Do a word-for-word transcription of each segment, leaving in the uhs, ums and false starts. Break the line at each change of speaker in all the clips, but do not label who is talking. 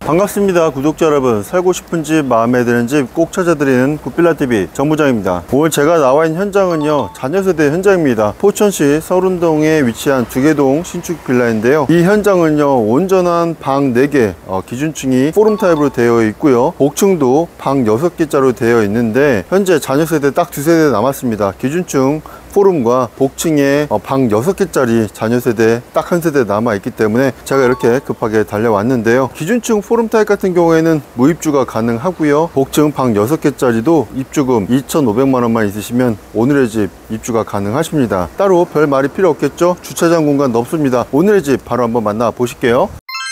반갑습니다 구독자 여러분. 살고 싶은 집, 마음에 드는 집 꼭 찾아드리는 굿빌라티비 정부장입니다. 오늘 제가 나와 있는 현장은요 자녀세대 현장입니다. 포천시 서른동에 위치한 두개동 신축 빌라인데요, 이 현장은요 온전한 방 네 개, 어, 기준층이 포럼 타입으로 되어 있고요, 복층도 방 여섯 개짜리로 되어 있는데 현재 자녀세대 딱 두 세대 남았습니다. 기준층 포럼과 복층에 방 여섯 개짜리 자녀세대 딱 한 세대 남아있기 때문에 제가 이렇게 급하게 달려왔는데요, 기준층 포럼 타입 같은 경우에는 무입주가 가능하고요, 복층 방 여섯 개짜리도 입주금 이천오백만 원만 있으시면 오늘의 집 입주가 가능하십니다. 따로 별 말이 필요 없겠죠? 주차장 공간 넓습니다. 오늘의 집 바로 한번 만나 보실게요.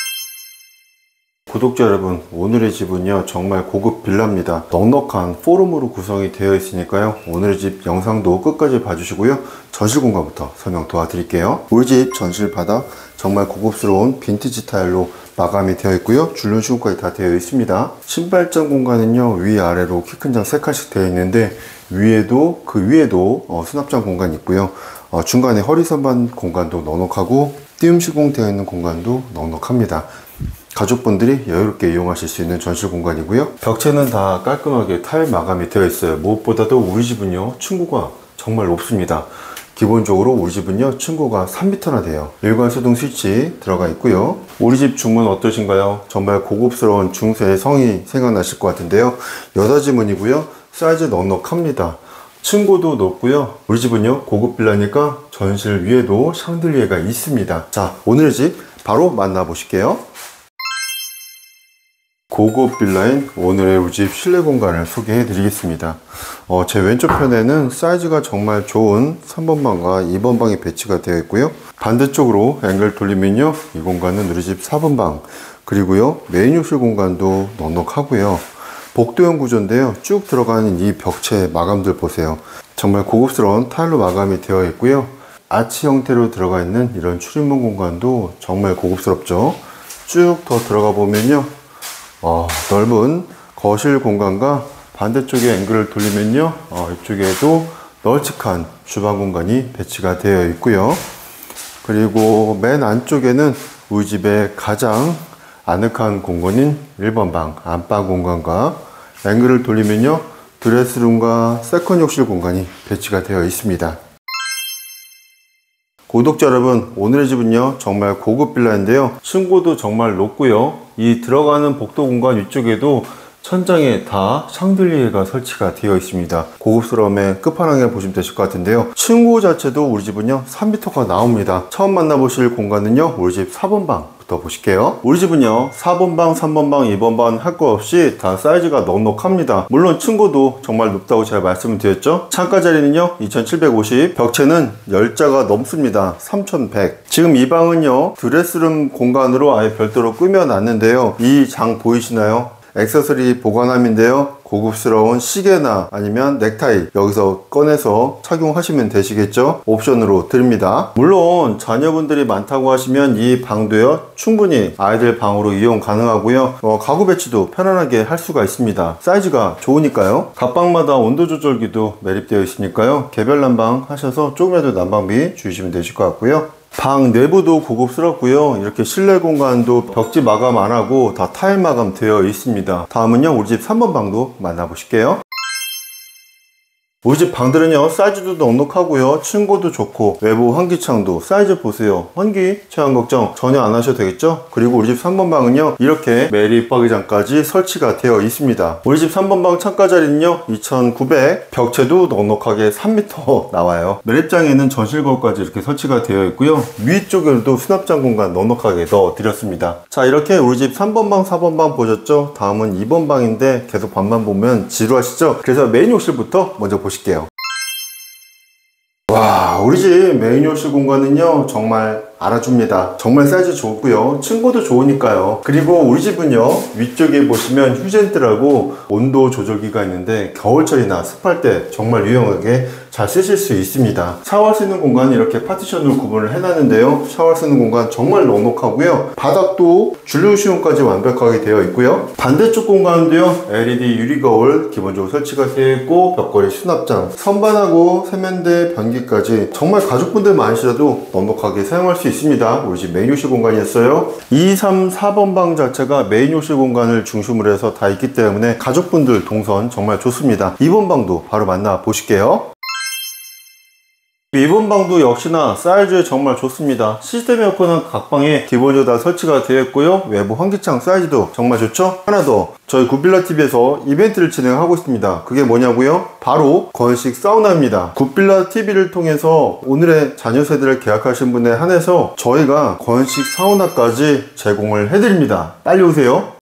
구독자 여러분, 오늘의 집은요 정말 고급 빌라입니다. 넉넉한 포럼으로 구성이 되어 있으니까요 오늘의 집 영상도 끝까지 봐주시고요, 전실 공간부터 설명 도와드릴게요. 우리 집 전실 바닥 정말 고급스러운 빈티지 타일로 마감이 되어 있고요, 줄눈 시공까지 다 되어 있습니다. 신발장 공간은요 위아래로 키 큰 장 세 칸씩 되어 있는데 위에도 그 위에도 어, 수납장 공간이 있고요, 어, 중간에 허리선반 공간도 넉넉하고 띄움 시공되어 있는 공간도 넉넉합니다. 가족분들이 여유롭게 이용하실 수 있는 전실 공간이고요, 벽체는 다 깔끔하게 타일 마감이 되어 있어요. 무엇보다도 우리 집은요 층고가 정말 높습니다. 기본적으로 우리 집은요 층고가 삼 미터나 돼요. 일괄 소등 스위치 들어가 있고요. 우리 집 중문 어떠신가요? 정말 고급스러운 중세의 성이 생각나실 것 같은데요, 여닫이 문이고요, 사이즈 넉넉합니다. 층고도 높고요, 우리 집은요 고급 빌라니까 전실 위에도 샹들리에가 있습니다. 자, 오늘의 집 바로 만나보실게요. 고급 빌라인 오늘의 우리 집 실내 공간을 소개해 드리겠습니다. 어, 제 왼쪽 편에는 사이즈가 정말 좋은 삼 번 방과 이 번 방이 배치가 되어 있고요, 반대쪽으로 앵글 돌리면요 이 공간은 우리 집 사 번 방, 그리고요 메인 욕실 공간도 넉넉하고요, 복도형 구조인데요, 쭉 들어가는 이 벽체 마감들 보세요. 정말 고급스러운 타일로 마감이 되어 있고요, 아치 형태로 들어가 있는 이런 출입문 공간도 정말 고급스럽죠. 쭉 더 들어가 보면요 어, 넓은 거실 공간과 반대쪽에 앵글을 돌리면요 어, 이쪽에도 널찍한 주방 공간이 배치가 되어 있고요, 그리고 맨 안쪽에는 우리 집의 가장 아늑한 공간인 일 번 방 안방 공간과 앵글을 돌리면요 드레스룸과 세컨 욕실 공간이 배치가 되어 있습니다. 구독자 여러분, 오늘의 집은요 정말 고급 빌라인데요, 층고도 정말 높고요, 이 들어가는 복도 공간 위쪽에도 천장에 다 샹들리에가 설치가 되어 있습니다. 고급스러움의 끝판왕에 보시면 되실 것 같은데요, 층고 자체도 우리 집은요 삼 미터가 나옵니다. 처음 만나보실 공간은요 우리 집 사 번 방 부터 보실게요. 우리 집은요 사 번 방, 삼 번 방, 이 번 방 할 거 없이 다 사이즈가 넉넉합니다. 물론 층고도 정말 높다고 제가 말씀을 드렸죠. 창가 자리는요 이천칠백오십, 벽체는 십 자가 넘습니다. 삼천백. 지금 이 방은요 드레스룸 공간으로 아예 별도로 꾸며 놨는데요, 이 장 보이시나요? 액세서리 보관함인데요, 고급스러운 시계나 아니면 넥타이 여기서 꺼내서 착용하시면 되시겠죠. 옵션으로 드립니다. 물론 자녀분들이 많다고 하시면 이 방도요 충분히 아이들 방으로 이용 가능하고요, 어, 가구 배치도 편안하게 할 수가 있습니다. 사이즈가 좋으니까요. 각 방마다 온도 조절기도 매립되어 있으니까요 개별 난방 하셔서 조금이라도 난방비 주시면 되실 것 같고요, 방 내부도 고급스럽고요, 이렇게 실내 공간도 벽지 마감 안 하고 다 타일 마감 되어 있습니다. 다음은요 우리 집 삼 번 방도 만나보실게요. 우리 집 방들은요 사이즈도 넉넉하고요, 층고도 좋고, 외부 환기창도 사이즈 보세요. 환기 체감 걱정 전혀 안 하셔도 되겠죠. 그리고 우리 집 삼 번 방은요 이렇게 매립 박이장까지 설치가 되어 있습니다. 우리 집 삼 번 방 창가 자리는요 이천구백, 벽체도 넉넉하게 삼 미터 나와요. 매립장에는 전실 거울까지 이렇게 설치가 되어 있고요, 위쪽에도 수납장 공간 넉넉하게 넣어 드렸습니다. 자, 이렇게 우리 집 삼 번 방, 사 번 방 보셨죠? 다음은 이 번 방인데 계속 반만 보면 지루하시죠? 그래서 메인 욕실부터 먼저 보실게요. 와, 우리 집 메인 욕실 공간은요 정말 알아줍니다. 정말 사이즈 좋고요, 층고도 좋으니까요. 그리고 우리 집은요 위쪽에 보시면 휴젠트라고 온도 조절기가 있는데 겨울철이나 습할 때 정말 유용하게 잘 쓰실 수 있습니다. 샤워할 수 있는 공간은 이렇게 파티션으로 구분을 해놨는데요, 샤워할 수 있는 공간 정말 넉넉하고요, 바닥도 줄눈 시공까지 완벽하게 되어 있고요, 반대쪽 공간도요 엘이디 유리 거울 기본적으로 설치가 되어 있고, 벽걸이 수납장, 선반하고 세면대 변기까지 정말 가족분들 많으시라도 넉넉하게 사용할 수 수 있습니다. 우리 집 메인 욕실 공간이었어요. 이, 삼, 사 번 방 자체가 메인 욕실 공간을 중심으로 해서 다 있기 때문에 가족분들 동선 정말 좋습니다. 이 번 방도 바로 만나 보실게요. 이 번 방도 역시나 사이즈 정말 좋습니다. 시스템 에어컨은 각 방에 기본적으로 다 설치가 되어 있고요. 외부 환기창 사이즈도 정말 좋죠. 하나 더, 저희 굿빌라티비에서 이벤트를 진행하고 있습니다. 그게 뭐냐고요? 바로 건식 사우나입니다. 굿빌라티비를 통해서 오늘의 자녀 세대를 계약하신 분에 한해서 저희가 건식 사우나까지 제공을 해드립니다. 빨리 오세요.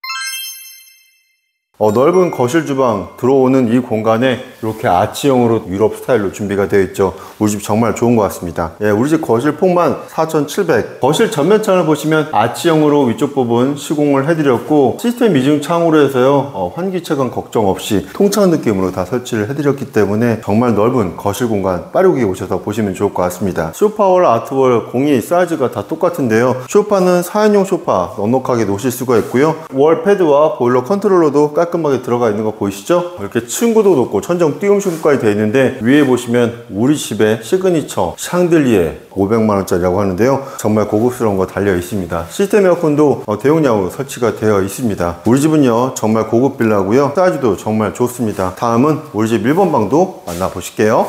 어, 넓은 거실 주방 들어오는 이 공간에 이렇게 아치형으로 유럽 스타일로 준비가 되어 있죠. 우리 집 정말 좋은 것 같습니다. 예, 우리 집 거실 폭만 사천칠백. 거실 전면창을 보시면 아치형으로 위쪽 부분 시공을 해드렸고 시스템 이중 창으로 해서요 어, 환기체감 걱정 없이 통창 느낌으로 다 설치를 해드렸기 때문에 정말 넓은 거실 공간 빠르게 오셔서 보시면 좋을 것 같습니다. 소파월, 아트월, 공이 사이즈가 다 똑같은데요. 소파는 사 인용 소파 넉넉하게 놓으실 수가 있고요. 월 패드와 보일러 컨트롤러도 깔 깔끔하게 들어가 있는 거 보이시죠? 이렇게 층고도 높고 천정 띄움 시공까지 되어 있는데 위에 보시면 우리 집의 시그니처 샹들리에 오백만 원짜리라고 하는데요. 정말 고급스러운 거 달려 있습니다. 시스템 에어컨도 대용량으로 설치가 되어 있습니다. 우리 집은요 정말 고급 빌라고요. 사이즈도 정말 좋습니다. 다음은 우리 집 일 번 방도 만나보실게요.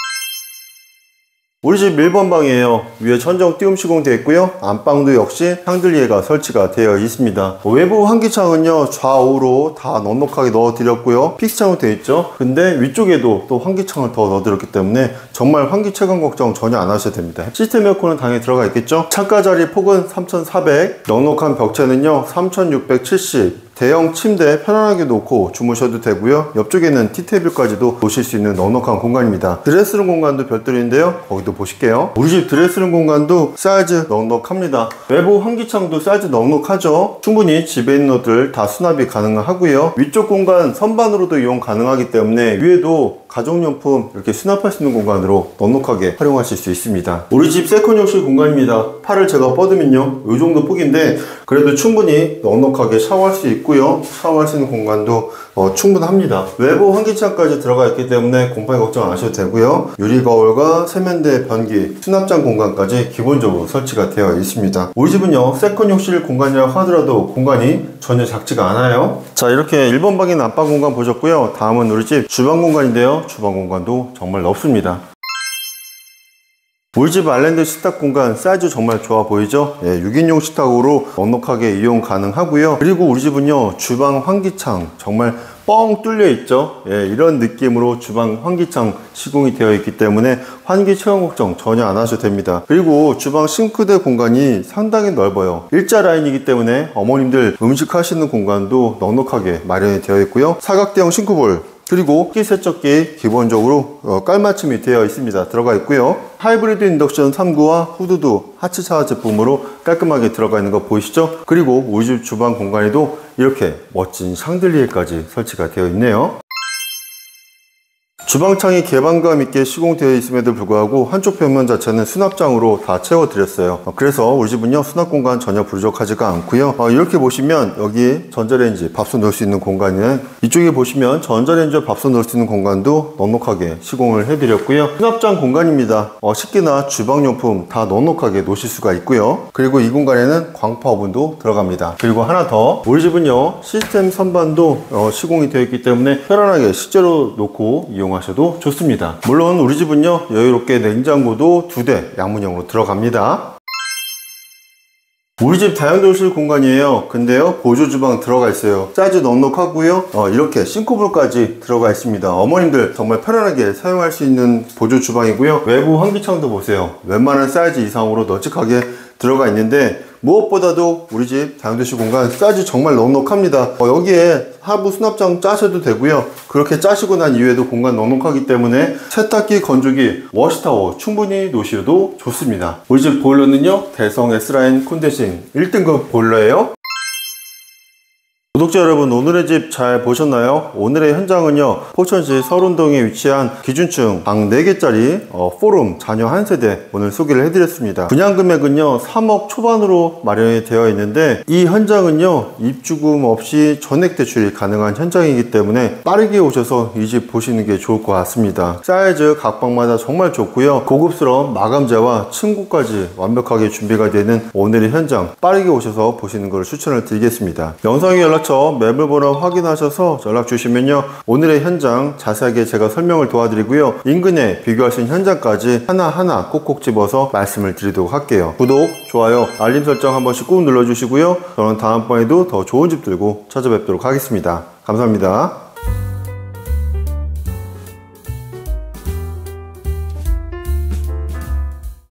우리 집 일 번 방이에요. 위에 천정 띄움 시공되어 있고요. 안방도 역시 샹들리에가 설치가 되어 있습니다. 외부 환기창은요 좌우로 다 넉넉하게 넣어 드렸고요. 픽스창으로 되어 있죠. 근데 위쪽에도 또 환기창을 더 넣어 드렸기 때문에 정말 환기 체감 걱정 전혀 안 하셔도 됩니다. 시스템 에어컨은 당연히 들어가 있겠죠. 창가 자리 폭은 삼천사백, 넉넉한 벽체는요 삼천육백칠십. 대형 침대 편안하게 놓고 주무셔도 되고요. 옆쪽에는 티테이블까지도 놓으실 수 있는 넉넉한 공간입니다. 드레스룸 공간도 별도인데요. 거기도 보실게요. 우리 집 드레스룸 공간도 사이즈 넉넉합니다. 외부 환기창도 사이즈 넉넉하죠. 충분히 집에 있는 옷들 다 수납이 가능하고요. 위쪽 공간 선반으로도 이용 가능하기 때문에 위에도 가정용품 이렇게 수납할 수 있는 공간으로 넉넉하게 활용하실 수 있습니다. 우리 집 세컨 욕실 공간입니다. 팔을 제가 뻗으면요 이 정도 폭인데 그래도 충분히 넉넉하게 샤워할 수 있고요. 샤워할 수 있는 공간도 어, 충분합니다. 외부 환기창까지 들어가 있기 때문에 곰팡이 걱정 안 하셔도 되고요. 유리거울과 세면대, 변기, 수납장 공간까지 기본적으로 설치가 되어 있습니다. 우리 집은요 세컨 욕실 공간이라 하더라도 공간이 전혀 작지가 않아요. 자, 이렇게 일 번 방인 안방 공간 보셨고요. 다음은 우리 집 주방 공간인데요. 주방 공간도 정말 넓습니다. 우리 집 아일랜드 식탁 공간 사이즈 정말 좋아 보이죠? 예, 육 인용 식탁으로 넉넉하게 이용 가능하고요. 그리고 우리 집은요 주방 환기창 정말 뻥 뚫려 있죠. 예, 이런 느낌으로 주방 환기창 시공이 되어 있기 때문에 환기 체감 걱정 전혀 안 하셔도 됩니다. 그리고 주방 싱크대 공간이 상당히 넓어요. 일자 라인이기 때문에 어머님들 음식 하시는 공간도 넉넉하게 마련이 되어 있고요. 사각대형 싱크볼 그리고 식기세척기 기본적으로 어, 깔맞춤이 되어 있습니다. 들어가 있고요. 하이브리드 인덕션 삼 구와 후드도 하츠샤워 제품으로 깔끔하게 들어가 있는 거 보이시죠? 그리고 우리 집 주방 공간에도 이렇게 멋진 샹들리에까지 설치가 되어 있네요. 주방창이 개방감 있게 시공되어 있음에도 불구하고 한쪽 벽면 자체는 수납장으로 다 채워드렸어요. 그래서 우리 집은요 수납 공간 전혀 부족하지가 않고요. 이렇게 보시면 여기 전자레인지 밥솥 넣을 수 있는 공간은 이쪽에 보시면 전자레인지와 밥솥 넣을 수 있는 공간도 넉넉하게 시공을 해드렸고요. 수납장 공간입니다. 어, 식기나 주방용품 다 넉넉하게 놓으실 수가 있고요. 그리고 이 공간에는 광파 오븐도 들어갑니다. 그리고 하나 더, 우리 집은요 시스템 선반도 어, 시공이 되어 있기 때문에 편안하게 식재료 놓고 이용하시면 하셔도 좋습니다. 물론 우리 집은요 여유롭게 냉장고도 두 대 양문형으로 들어갑니다. 우리 집 다용도실 공간이에요. 근데요 보조 주방 들어가 있어요. 사이즈 넉넉하고요. 어, 이렇게 싱크볼까지 들어가 있습니다. 어머님들 정말 편안하게 사용할 수 있는 보조 주방이고요. 외부 환기창도 보세요. 웬만한 사이즈 이상으로 널찍하게 들어가 있는데 무엇보다도 우리 집 다용도실 공간 사이즈 정말 넉넉합니다. 어, 여기에 하부 수납장 짜셔도 되고요. 그렇게 짜시고 난 이후에도 공간 넉넉하기 때문에 세탁기, 건조기, 워시타워 충분히 놓으셔도 좋습니다. 우리 집 보일러는요 대성 S라인 콘덴싱 일 등급 보일러예요. 구독자 여러분, 오늘의 집 잘 보셨나요? 오늘의 현장은요, 포천시 설운동에 위치한 기준층 방 네 개짜리 어, 포룸 자녀 한 세대 오늘 소개를 해드렸습니다. 분양 금액은요 삼억 초반으로 마련이 되어 있는데, 이 현장은요 입주금 없이 전액 대출이 가능한 현장이기 때문에 빠르게 오셔서 이 집 보시는 게 좋을 것 같습니다. 사이즈 각 방마다 정말 좋고요, 고급스러운 마감재와 층고까지 완벽하게 준비가 되는 오늘의 현장, 빠르게 오셔서 보시는 걸 추천을 드리겠습니다. 영상의 연락처 매물번호 확인하셔서 연락 주시면요, 오늘의 현장 자세하게 제가 설명을 도와드리고요, 인근에 비교할 수 있는 현장까지 하나하나 꼭꼭 집어서 말씀을 드리도록 할게요. 구독, 좋아요, 알림 설정 한 번씩 꾹 눌러주시고요. 저는 다음번에도 더 좋은 집 들고 찾아뵙도록 하겠습니다. 감사합니다.